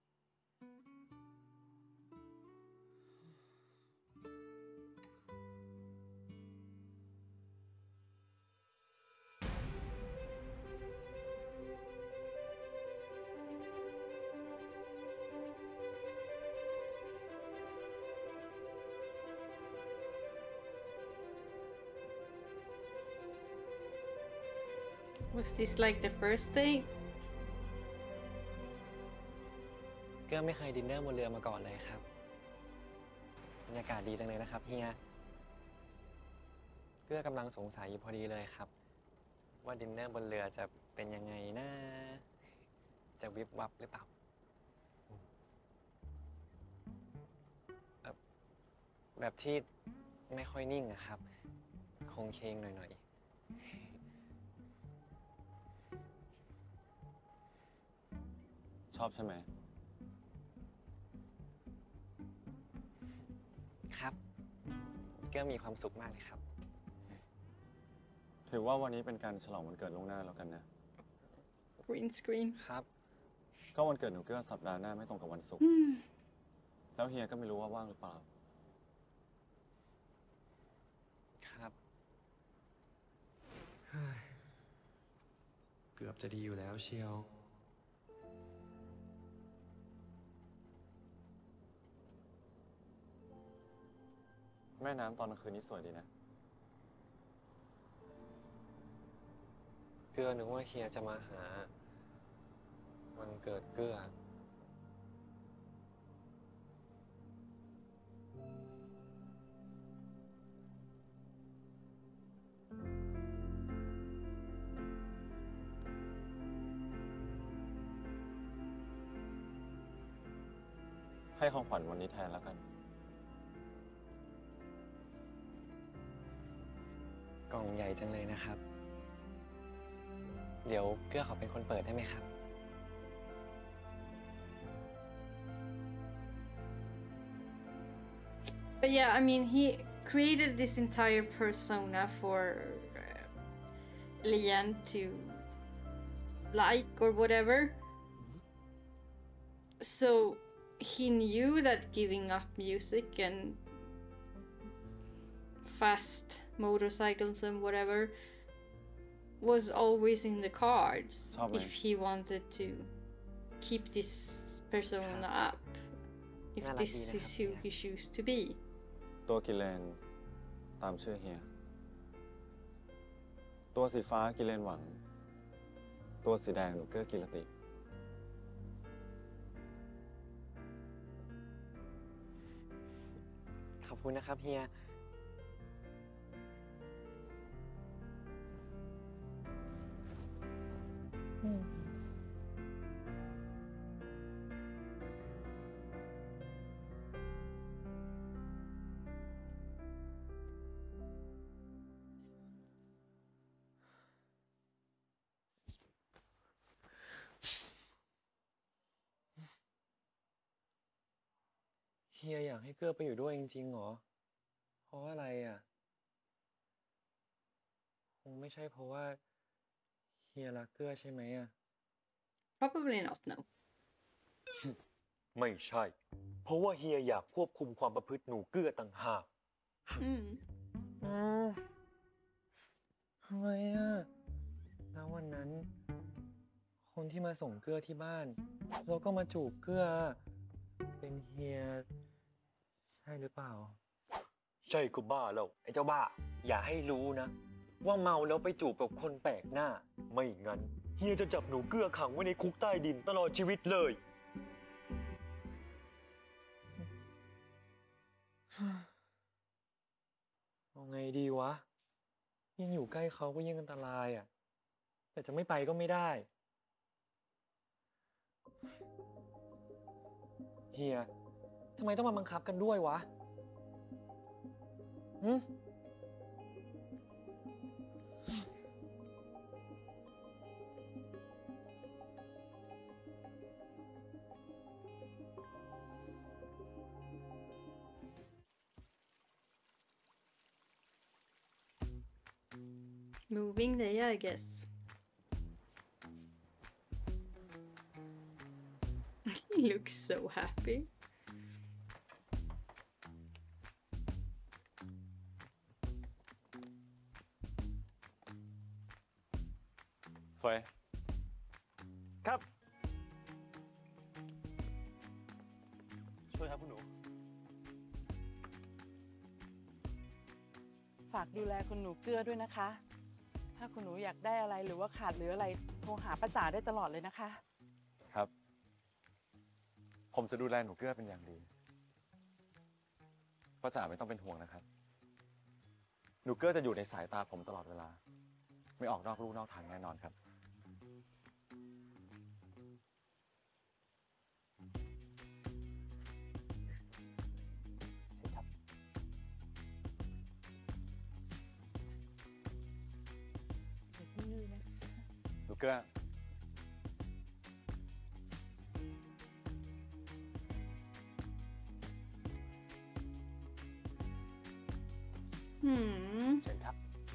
Was this like the first date? เกื้อไม่เคยดินเนอร์บนเรือมาก่อนเลยครับ บรรยากาศดีจังเลยนะครับเฮีย เกื้อกำลังสงสัยอยู่พอดีเลยครับ ว่าดินเนอร์บนเรือจะเป็นยังไงนะ จะวิบวับหรือเปล่าเอ่อแบบที่ไม่ค่อยนิ่งอะครับ คงเคงหน่อยๆชอบใช่ไหมครับ เกื้อมีความสุขมากเลยครับถือว่าวันนี้เป็นการฉลองวันเกิดล่วงหน้าแล้วกันนะ Green screen. ครับก็วันเกิดหนูเกื้อสัปดาห์หน้าไม่ตรงกับวันศุกร์ Hmm. แล้วเฮียก็ไม่รู้ว่าว่างหรือเปล่าครับเกือบจะดีอยู่แล้วเชียวแม่น้ำตอนกลางคืนนี้สวยดีนะเกื้อนึกว่าเฮียจะมาหา วันเกิดเกื้อ Mm. ให้ของขวัญวันนี้แทนแล้วกันกล่องใหญ่จังเลยนะครับ เดี๋ยวเกื้อขอเป็นคนเปิดได้ไหมครับ But yeah, I mean, he created this entire persona for uh, Lian to like or whatever. So he knew that giving up music and fast motorcycles and whatever was always in the cards Totally. if he wanted to keep this persona up, if น่ารัก this ดีนะครับ is who he chose to be. ตัวกิเลนตามชื่อเฮีย ตัวสีฟ้ากิเลนหวัง ตัวสีแดงหนูเกื้อกิรติขอบคุณนะครับเฮีย เฮียอยากให้เกื้อไปอยู่ด้วยจริงๆเหรอ เพราะอะไรอ่ะ คงไม่ใช่เพราะว่าเฮียรักเกื้อใช่ไหมอ่ะ Probably not, no. ไม่ใช่ เพราะว่าเฮียอยากควบคุมความประพฤติหนูเกื้อต่างหาก Mm. อืมทำไมอ่ะ แล้ววันนั้น คนที่มาส่งเกื้อที่บ้าน แล้วก็มาจูบเกื้อ เป็นเฮีย ใช่หรือเปล่าใช่ก็บ้าแล้ว ไอ้เจ้าบ้า อย่าให้รู้นะ ว่าเมาแล้วไปจูบกับคนแปลกหน้า ไม่งั้นเฮียจะจับหนูเกื้อขังไว้ในคุกใต้ดินตลอดชีวิตเลยเอาไงดีวะ ยิ่งอยู่ใกล้เขาก็ยิ่งอันตรายอ่ะ แต่จะไม่ไปก็ไม่ได้ เฮีย ทำไมต้องมาบังคับกันด้วยวะหึ Moving day, I guess. He looks so happy. Phê. ครับ ช่วยครับคุณหนูฝากดูแลคุณหนูเกื้อด้วยนะคะ ถ้าคุณหนูอยากได้อะไรหรือว่าขาดเหลืออะไรโทรหาป้าจ๋าได้ตลอดเลยนะคะครับ ผมจะดูแลหนูเกื้อเป็นอย่างดี ป้าจ๋าไม่ต้องเป็นห่วงนะครับ หนูเกื้อจะอยู่ในสายตาผมตลอดเวลา ไม่ออกนอกลู่นอกทางแน่นอนครับ หนูเกื้อ Hmm. เชิญครับ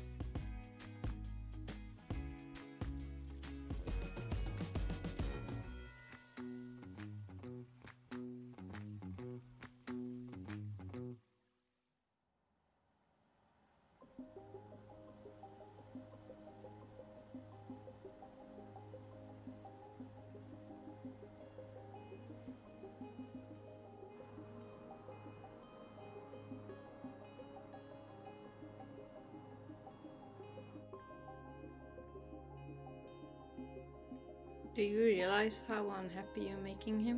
Do you realize how unhappy you're making him?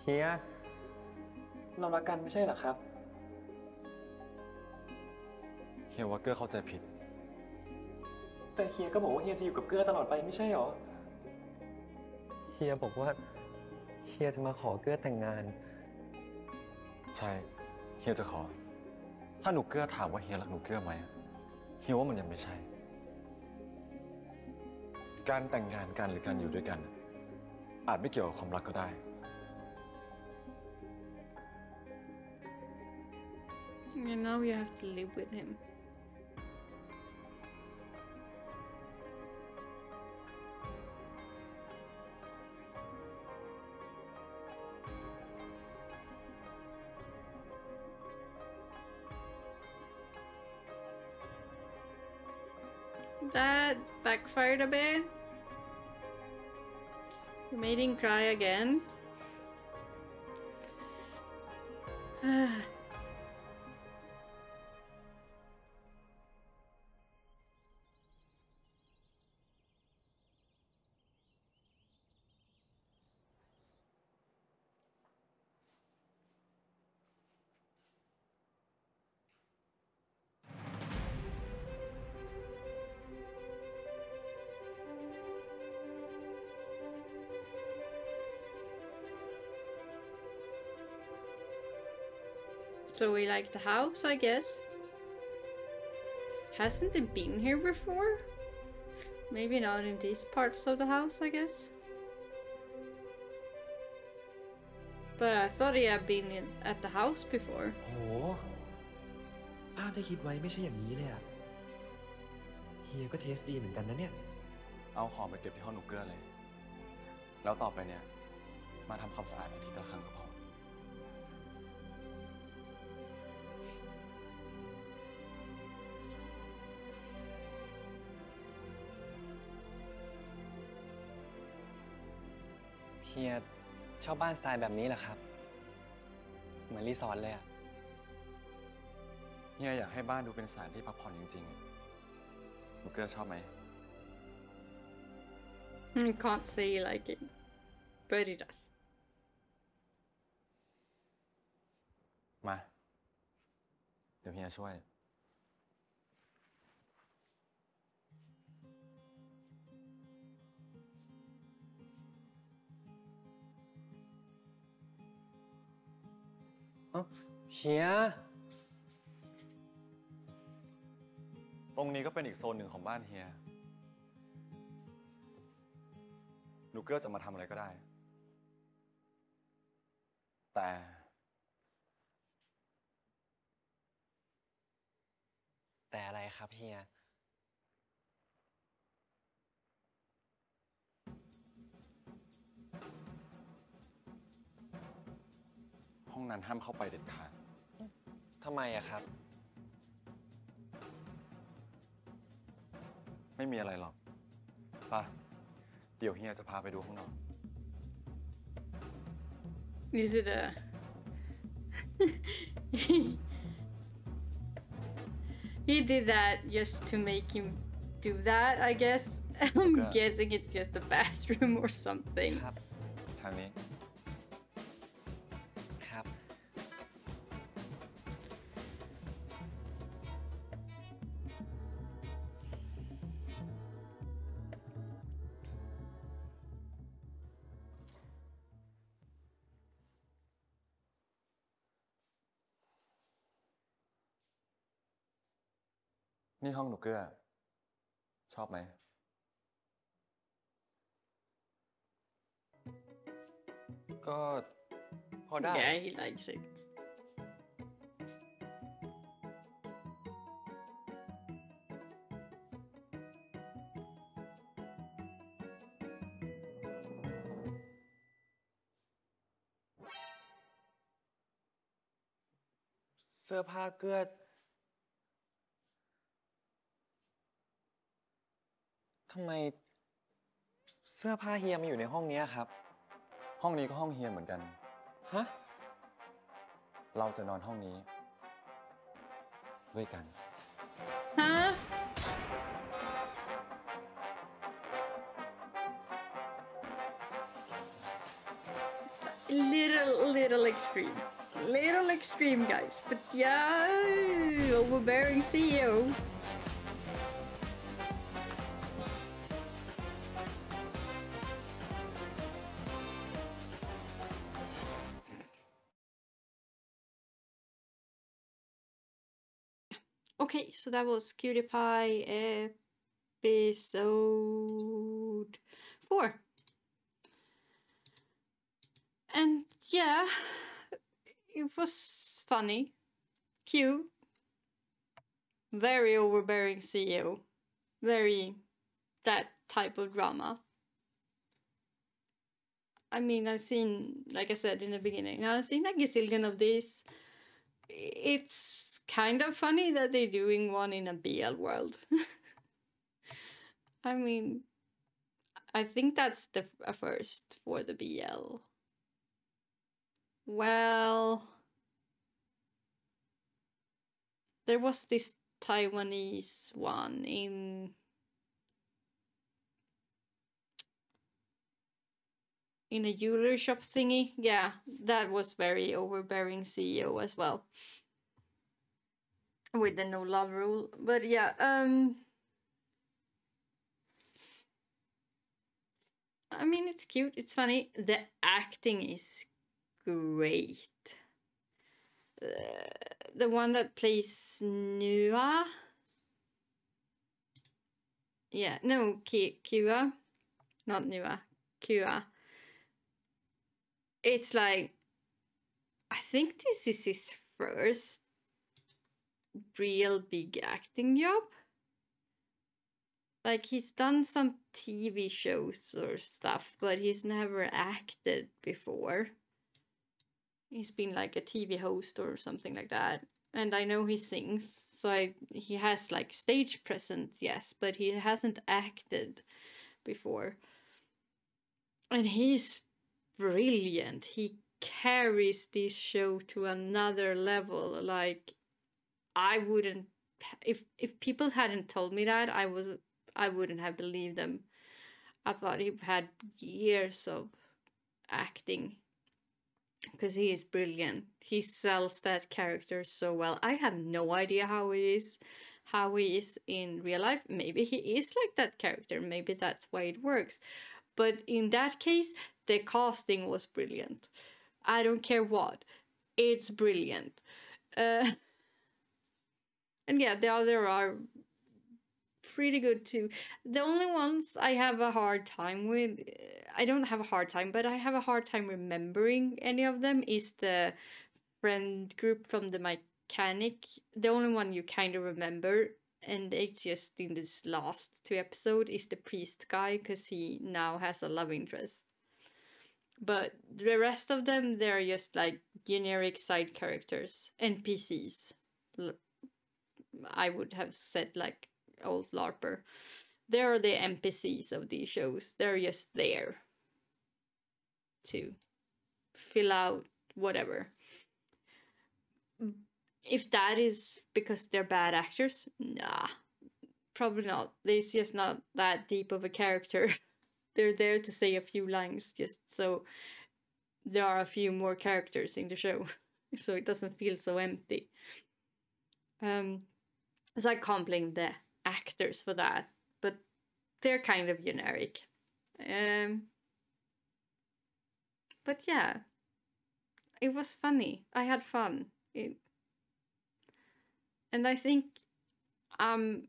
เฮีย เรารักกันไม่ใช่เหรอครับเฮียว่าเกื้อเข้าใจผิดแต่เฮียก็บอกว่าเฮียจะอยู่กับเกื้อตลอดไปไม่ใช่หรอ เฮียบอกว่าเฮียจะมาขอเกื้อแต่งงานใช่ เฮียจะขอ ถ้าหนูเกื้อถามว่าเฮียรักหนูเกื้อไหมเฮียว่ามันยังไม่ใช่ การแต่งงานกันหรือการอยู่ด้วยกัน อาจไม่เกี่ยวกับความรักก็ได้ And now you have to live with him. That backfired a bit. You made him cry again. So we like the house, I guess. Hasn't it been here before? Maybe not in these parts of the house, I guess. But I thought he had been in, at the house before. โห ภาพที่คิดไว้ไม่ใช่อย่างนี้เลยอะเฮียก็เทสดีเหมือนกันนะเนี่ยเอาของไปเก็บที่ห้องหนูเกื้อเลย แล้วต่อไปเนี่ย มาทำความสะอาดอาทิตย์ละครั้งก็พอเฮียชอบบ้านสไตล์แบบนี้เหรอครับ เหมือนรีสอร์ทเลยอะเฮียอยากให้บ้านดูเป็นสถานที่พักผ่อนจริงๆ หนูเกื้อชอบไหม I can't say you like it, but he does. มา เดี๋ยวเฮียช่วยเฮียตรงนี้ก็เป็นอีกโซนหนึ่งของบ้านเฮีย หนูเกื้อจะมาทำอะไรก็ได้ แต่แต่อะไรครับเฮียห้องนั้นห้ามเข้าไปเด็ดขาดทำไมอะครับไม่มีอะไรหรอกป่ะ เดี๋ยวเฮียจะพาไปดูห้องนอน Is it a... He did that just to make him do that, I guess. I'm Okay. guessing it's just a bathroom or something. ครับทางนี้ครับนี่ห้องหนูเกื้อ ชอบไหมก็พอได้ Yeah, he likes it. เสื้อผ้าเกื้อทำไมเสื้อผ้าเฮียมาอยู่ในห้องนี้ครับห้องนี้ก็ห้องเฮียเหมือนกันฮะเราจะนอนห้องนี้ ด้วยกัน Huh? little, little extreme. Little extreme, guys. But yeah, overbearing C E O. Okay, so that was Cutie Pie episode four. And yeah, it was funny, cute, very overbearing C E O, very that type of drama. I mean, I've seen, like I said in the beginning, I've seen a gazillion of these. It's kind of funny that they're doing one in a B L world. I mean, I think that's the a first for the B L. Well, there was this Taiwanese one in in a jewelry shop thingy. Yeah, that was very overbearing C E O as well, with the no love rule. But yeah, um I mean, it's cute, it's funny, the acting is great. Uh, the one that plays Nua, yeah, no, Ki Kua, not Nua, Kua. It's like, I think this is his first real big acting job. Like, he's done some T V shows or stuff, but he's never acted before. He's been like a T V host or something like that. And I know he sings, so I, he has like stage presence, yes, but he hasn't acted before. And he's brilliant. He carries this show to another level. Like, I wouldn't, if if people hadn't told me that, I was I wouldn't have believed them. I thought he had years of acting, because he is brilliant. He sells that character so well. I have no idea how it is, how he is in real life. Maybe he is like that character. Maybe that's why it works. But in that case, the casting was brilliant. I don't care what. It's brilliant. Uh, and yeah, the other are pretty good too. The only ones I have a hard time with, I don't have a hard time, but I have a hard time remembering any of them, is the friend group from the mechanic. The only one you kind of remember, and it's just in this last two episodes, is the priest guy, because he now has a love interest. But the rest of them, they're just like generic side characters, N P Cs. I would have said like old LARPer. They're the N P Cs of these shows. They're just there to fill out whatever. If that is because they're bad actors, nah, probably not. They're just not that deep of a character. They're there to say a few lines, just so there are a few more characters in the show, so it doesn't feel so empty. Um, so I can't blame the actors for that, but they're kind of generic. Um, but yeah, it was funny. I had fun. It, and I think um,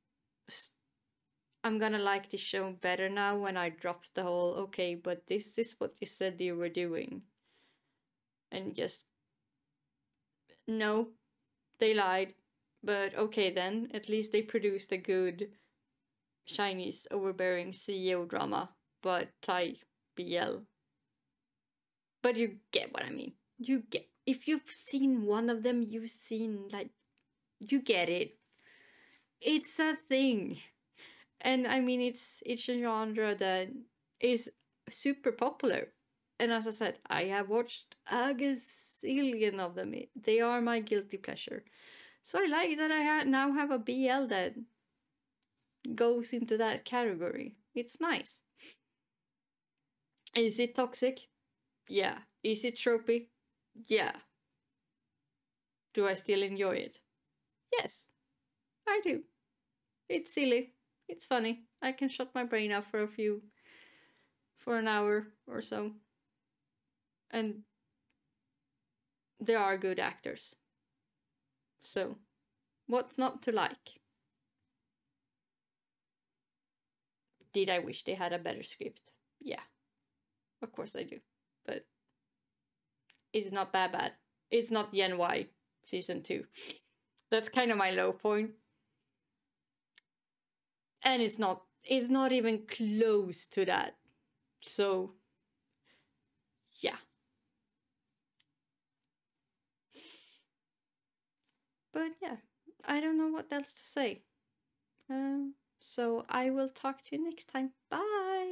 I'm gonna like this show better now when I dropped the whole, okay, but this is what you said you were doing. And just, no, they lied. But okay then, at least they produced a good Chinese overbearing C E O drama, but Thai B L. But you get what I mean. You get, if you've seen one of them, you've seen, like, you get it. It's a thing. And I mean, it's it's a genre that is super popular. And as I said, I have watched a gazillion of them. They are my guilty pleasure. So I like that I ha now have a B L that goes into that category. It's nice. Is it toxic? Yeah. Is it tropey? Yeah. Do I still enjoy it? Yes, I do. It's silly. It's funny. I can shut my brain off for a few, for an hour or so. And there are good actors. So, what's not to like? Did I wish they had a better script? Yeah. Of course I do. But it's not bad bad. It's not Yen Y season two. That's kind of my low point. And it's not it's not even close to that. So yeah. But yeah, I don't know what else to say. Um, so I will talk to you next time. Bye!